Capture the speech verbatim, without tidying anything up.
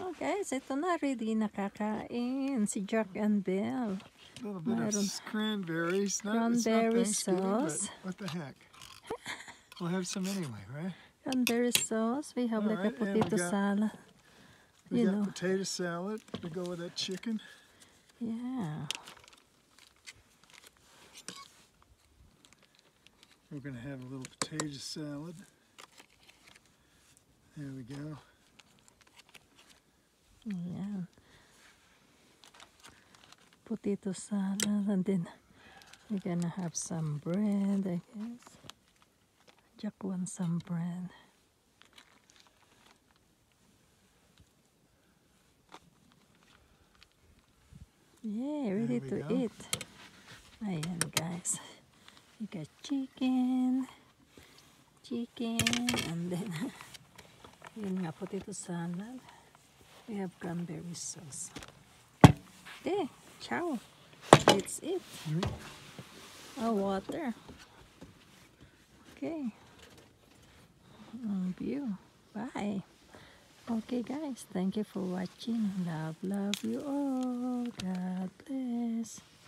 Oh guys, ito na, ready na kakain si Jack and Belle. A little bit Mayroon of cranberries. Not, cranberry it's not Thanksgiving, sauce. but what the heck? We'll have some anyway, right? Cranberry sauce. We have All like right, a potato got, salad. We you got know. potato salad to go with that chicken. Yeah. We're going to have a little potato salad. There we go. Yeah. Potato salad, and then we're gonna have some bread, I guess. Jack wants some bread. Yeah, ready to go. eat. Ayan guys. You got chicken, chicken, and then yun nga, potato salad. We have cranberry sauce. Okay, ciao. That's it. Mm-hmm. Oh, water. Okay. Mm, view. Bye. Okay guys, thank you for watching. Love, love you all. God bless.